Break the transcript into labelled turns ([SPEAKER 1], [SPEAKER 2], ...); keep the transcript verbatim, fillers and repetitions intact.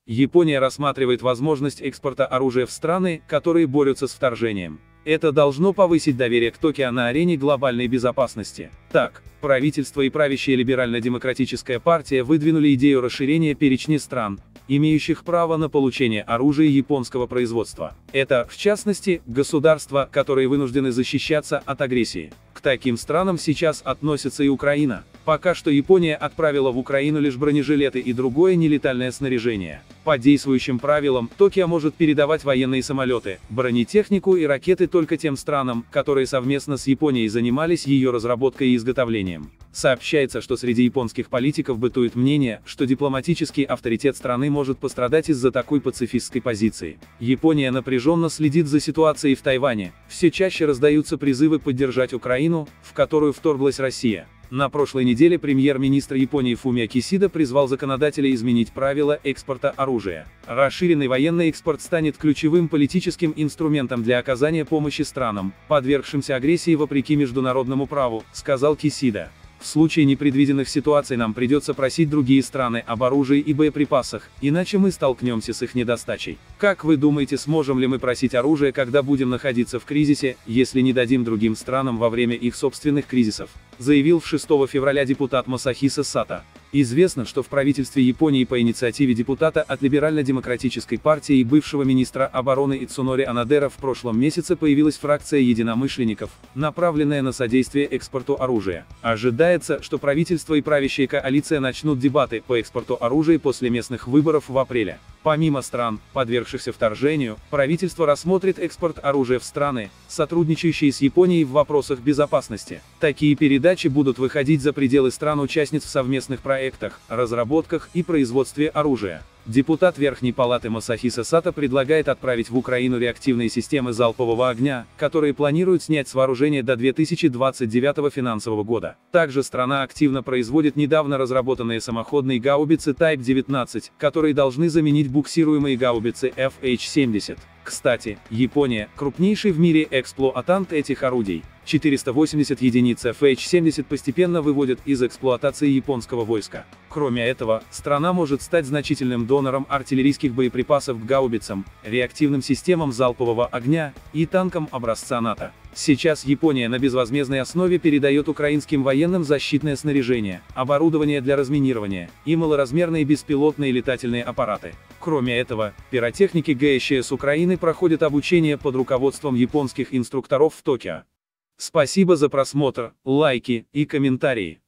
[SPEAKER 1] Япония рассматривает возможность экспорта оружия в страны, которые борются с вторжением. Это должно повысить доверие к Токио на арене глобальной безопасности. Так, правительство и правящая либерально-демократическая партия выдвинули идею расширения перечня стран, имеющих право на получение оружия японского производства. Это, в частности, государства, которые вынуждены защищаться от агрессии. К таким странам сейчас относится и Украина. Пока что Япония отправила в Украину лишь бронежилеты и другое нелетальное снаряжение. По действующим правилам, Токио может передавать военные самолеты, бронетехнику и ракеты только тем странам, которые совместно с Японией занимались ее разработкой и изготовлением. Сообщается, что среди японских политиков бытует мнение, что дипломатический авторитет страны может пострадать из-за такой пацифистской позиции. Япония напряженно следит за ситуацией в Тайване. Все чаще раздаются призывы поддержать Украину, в которую вторглась Россия. На прошлой неделе премьер-министр Японии Фумио Кисида призвал законодателей изменить правила экспорта оружия. Расширенный военный экспорт станет ключевым политическим инструментом для оказания помощи странам, подвергшимся агрессии вопреки международному праву, сказал Кисида. В случае непредвиденных ситуаций нам придется просить другие страны об оружии и боеприпасах, иначе мы столкнемся с их недостачей. Как вы думаете, сможем ли мы просить оружие, когда будем находиться в кризисе, если не дадим другим странам во время их собственных кризисов? Заявил шестого февраля депутат Масахиса Сато. Известно, что в правительстве Японии по инициативе депутата от Либерально-демократической партии и бывшего министра обороны Ицунори Анадера в прошлом месяце появилась фракция единомышленников, направленная на содействие экспорту оружия. Ожидается, что правительство и правящая коалиция начнут дебаты по экспорту оружия после местных выборов в апреле. Помимо стран, подвергшихся вторжению, правительство рассмотрит экспорт оружия в страны, сотрудничающие с Японией в вопросах безопасности. Такие передачи будут выходить за пределы стран-участниц в совместных проектах, разработках и производстве оружия. Депутат Верхней Палаты Масахиса Сато предлагает отправить в Украину реактивные системы залпового огня, которые планируют снять с вооружения до две тысячи двадцать девятого финансового года. Также страна активно производит недавно разработанные самоходные гаубицы Type девятнадцать, которые должны заменить буксируемые гаубицы эф эйч семьдесят. Кстати, Япония – крупнейший в мире эксплуатант этих орудий. четыреста восемьдесят единиц эф эйч семьдесят постепенно выводят из эксплуатации японского войска. Кроме этого, страна может стать значительным донором артиллерийских боеприпасов к гаубицам, реактивным системам залпового огня и танкам образца НАТО. Сейчас Япония на безвозмездной основе передает украинским военным защитное снаряжение, оборудование для разминирования и малоразмерные беспилотные летательные аппараты. Кроме этого, пиротехники ГЭС Украины проходят обучение под руководством японских инструкторов в Токио. Спасибо за просмотр, лайки и комментарии.